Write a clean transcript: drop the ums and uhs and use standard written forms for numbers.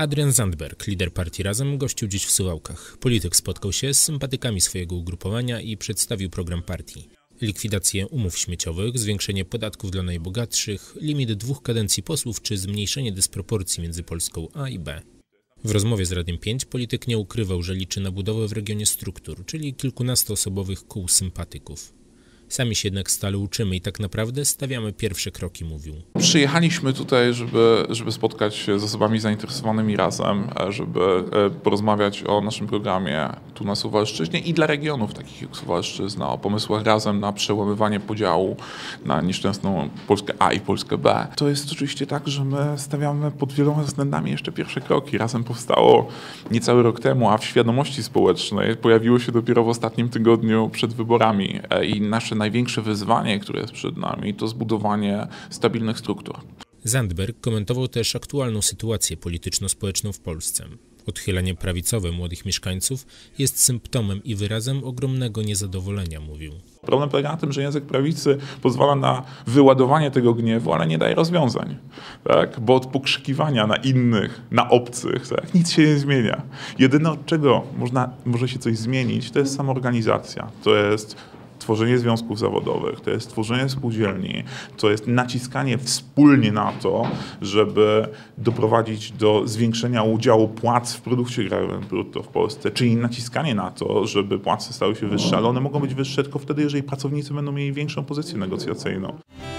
Adrian Zandberg, lider partii Razem, gościł dziś w Suwałkach. Polityk spotkał się z sympatykami swojego ugrupowania i przedstawił program partii. Likwidację umów śmieciowych, zwiększenie podatków dla najbogatszych, limit 2 kadencji posłów czy zmniejszenie dysproporcji między Polską A i B. W rozmowie z Radiem 5 polityk nie ukrywał, że liczy na budowę w regionie struktur, czyli kilkunastoosobowych kół sympatyków. Sami się jednak stale uczymy i tak naprawdę stawiamy pierwsze kroki, mówił. Przyjechaliśmy tutaj, żeby spotkać się z osobami zainteresowanymi Razem, żeby porozmawiać o naszym programie tu na Suwalszczyźnie i dla regionów takich jak Suwalszczyzna, o pomysłach Razem na przełamywanie podziału na nieszczęsną Polskę A i Polskę B. To jest oczywiście tak, że my stawiamy pod wieloma względami jeszcze pierwsze kroki. Razem powstało niecały rok temu, a w świadomości społecznej pojawiło się dopiero w ostatnim tygodniu przed wyborami i nasze największe wyzwanie, które jest przed nami, to zbudowanie stabilnych struktur. Zandberg komentował też aktualną sytuację polityczno-społeczną w Polsce. Odchylenie prawicowe młodych mieszkańców jest symptomem i wyrazem ogromnego niezadowolenia, mówił. Problem polega na tym, że język prawicy pozwala na wyładowanie tego gniewu, ale nie daje rozwiązań. Tak? Bo od pokrzykiwania na innych, na obcych, tak? Nic się nie zmienia. Jedyne, od czego może się coś zmienić, to jest samoorganizacja. To jest tworzenie związków zawodowych, to jest tworzenie spółdzielni, to jest naciskanie wspólnie na to, żeby doprowadzić do zwiększenia udziału płac w produkcie krajowym brutto w Polsce, czyli naciskanie na to, żeby płace stały się wyższe, ale one mogą być wyższe tylko wtedy, jeżeli pracownicy będą mieli większą pozycję negocjacyjną.